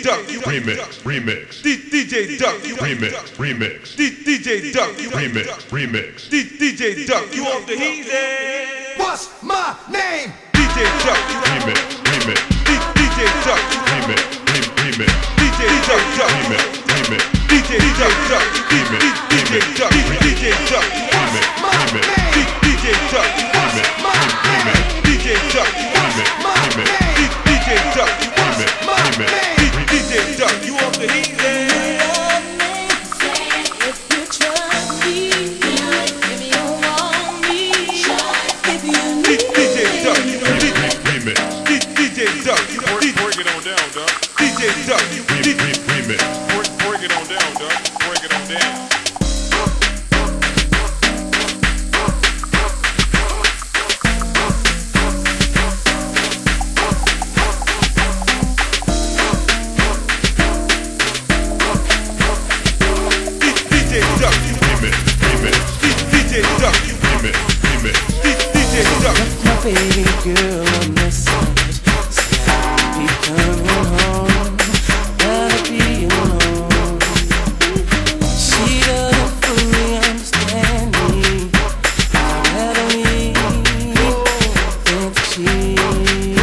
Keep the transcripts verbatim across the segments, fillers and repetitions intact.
Duck, you remix, remix. D J Duck, you remix, remix. D J Duck, you remix, remix. D J Duck, you off the heat. What's my name? D J Duck, you remix, remix. D J Duck, you remix, remix. D J Duck, remix, remix. D J Duck, remix, D J Duck, D J Duck, remix, remix. D J Duck, remix, remix. D J Duck, remix, remix. D J Duck, remix, remix. D J Duck, you off the heat. Baby girl, a message said I'll be coming home, gotta be alone. She doesn't fully understand me, I'd rather leave than to cheat.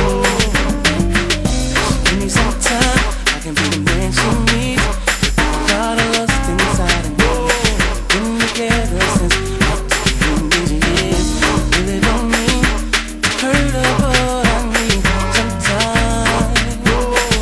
Give me some time, I can be the man she needs. With a lot of lust inside of me, been together since up to years. Really don't mean hurt her, but I need some time.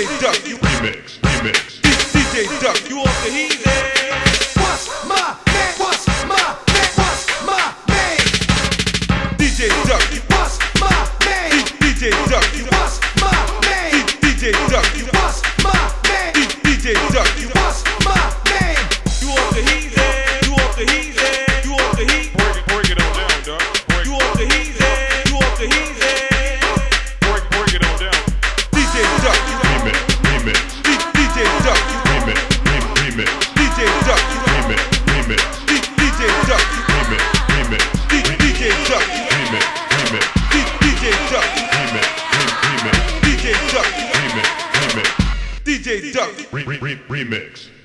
J Duck, you remix, remix. D J Duck, you off the heat. What's my name? What's my name? What's my name? D J Duck, you What's my name? D J Duck, you What's my name? D J Duck, you What's my name? D J Duck, you What's my name? you off the heat. You off the heat. You off the heat. Break it, break it on down, dog. Break, You off the heat. You off the heat. break, break it on down. D J Duck, you remix, remix. D J Duck, you remix, remix. D J Duck, you remix, remix. D J Duck, you remix, remix. D J Duck, you remix, remix. D J Duck, you remix, remix. D J Duck, you remix, remix. D J Duck, re- re- re- remix.